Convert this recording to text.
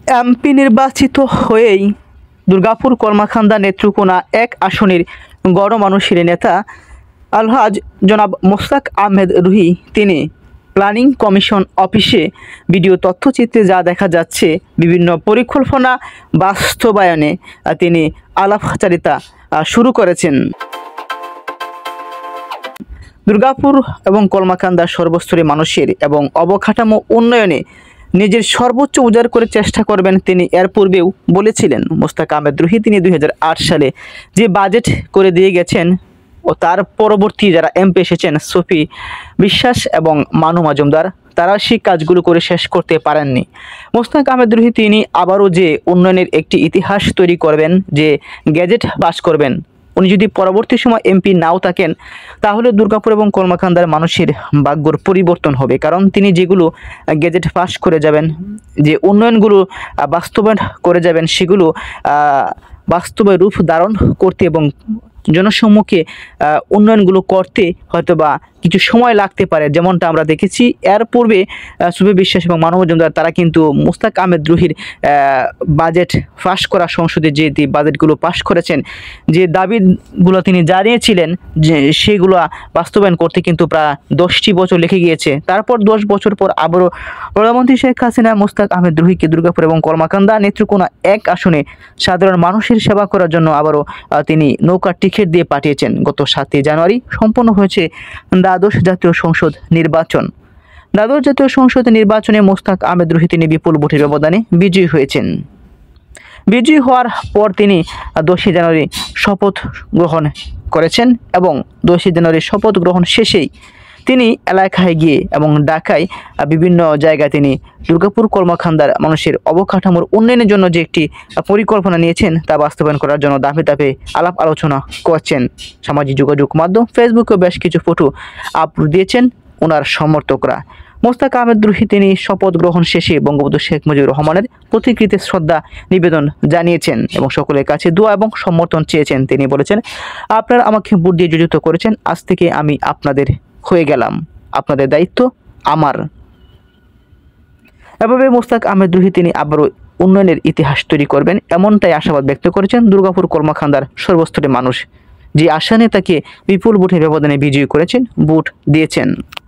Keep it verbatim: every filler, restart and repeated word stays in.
MP নির্বাচিত হয়েই দুর্গাপুর কলমাকান্দা নেত্রকোনা এক আসনের গণমানুষের নেতা আলহাজ জনাব মোস্তাক আহমেদ রুহি তিনি প্ল্যানিং কমিশন অফিসে ভিডিও তথ্যচিত্রে যা দেখা যাচ্ছে বিভিন্ন পরিকল্পনা বাস্তবায়নে তিনি আলাপচারিতা শুরু করেছেন। দুর্গাপুর এবং কলমাকান্দার সর্বস্তরের মানুষের এবং অবকাঠামো উন্নয়নে নিজের সর্বোচ্চ উজাড় করে চেষ্টা করবেন তিনি এর পূর্বেও বলেছিলেন। মোস্তাক আহমেদ রুহি তিনি দুই হাজার আট সালে যে বাজেট করে দিয়ে গেছেন ও তার পরবর্তী যারা এমপি এসেছেন সফি বিশ্বাস এবং মানু মজুমদার তারা সেই কাজগুলো করে শেষ করতে পারেননি। মোস্তাক আহমেদ রুহি তিনি আবারও যে উন্নয়নের একটি ইতিহাস তৈরি করবেন, যে গ্যাজেট পাস করবেন, উনি যদি পরবর্তী সময় এমপি নাও থাকেন তাহলে দুর্গাপুর এবং কলমাকান্দার মানুষের ভাগ্যর পরিবর্তন হবে। কারণ তিনি যেগুলো গেজেট পাস করে যাবেন, যে উন্নয়নগুলো বাস্তবায়ন করে যাবেন, সেগুলো বাস্তবে রূপ ধারণ করতে এবং জনসম্মুখে উন্নয়নগুলো করতে হয়তোবা কিছু সময় লাগতে পারে। যেমনটা আমরা দেখেছি এর পূর্বে সুবি বিশ্বাস এবং মানু মজুমদার তারা কিন্তু মোস্তাক আহমেদ রুহির বাজেট পাস করা সংসদে যে বাজেটগুলো পাস করেছেন, যে দাবিগুলো তিনি জানিয়েছিলেন যে সেগুলো বাস্তবায়ন করতে কিন্তু প্রায় দশটি বছর লেগে গিয়েছে। তারপর দশ বছর পর আবারও প্রধানমন্ত্রী শেখ হাসিনা মোস্তাক আহমেদ রুহিকে দুর্গাপুর এবং কলমাকান্দা নেত্রকোনা এক আসনে সাধারণ মানুষের সেবা করার জন্য আবারও তিনি নৌকা টিকিট দিয়ে পাঠিয়েছেন। গত সাতই জানুয়ারি সম্পন্ন হয়েছে দ্বাদশ জাতীয় সংসদ নির্বাচন। দ্বাদশ জাতীয় সংসদ নির্বাচনে মোস্তাক আহমেদ রুহি তিনি বিপুল ভোটের ব্যবধানে বিজয়ী হয়েছেন। বিজয়ী হওয়ার পর তিনি দশই জানুয়ারি শপথ গ্রহণ করেছেন এবং দশই জানুয়ারি শপথ গ্রহণ শেষেই তিনি এলাকায় গিয়ে এবং ঢাকায় বিভিন্ন জায়গায় তিনি দুর্গাপুর কলমাকান্দার মানুষের অবকাঠামোর উন্নয়নের জন্য যে একটি পরিকল্পনা নিয়েছেন তা বাস্তবায়ন করার জন্য ধাপে ধাপে আলাপ আলোচনা করছেন। সামাজিক যোগাযোগ মাধ্যম ফেসবুকে বেশ কিছু ফটো আপলোড দিয়েছেন ওনার সমর্থকরা। মোস্তাক আহমেদ রুহি তিনি শপথ গ্রহণ শেষে বঙ্গবন্ধু শেখ মুজিবুর রহমানের প্রতিকৃতিতে শ্রদ্ধা নিবেদন জানিয়েছেন এবং সকলের কাছে দোয়া এবং সমর্থন চেয়েছেন। তিনি বলেছেন, আপনারা আমাকে ভোট দিয়ে যোজিত করেছেন, আজ থেকে আমি আপনাদের হয়ে গেলাম, আপনাদের দায়িত্ব আমার। এভাবে মোস্তাক আহমেদ রুহি তিনি আবারও উন্নয়নের ইতিহাস তৈরি করবেন এমনটাই আশাবাদ ব্যক্ত করেছেন দুর্গাপুর কলমাকান্দার সর্বস্তরের মানুষ, যে আসনে তাকে বিপুল ভোটের ব্যবধানে বিজয়ী করেছেন, ভোট দিয়েছেন।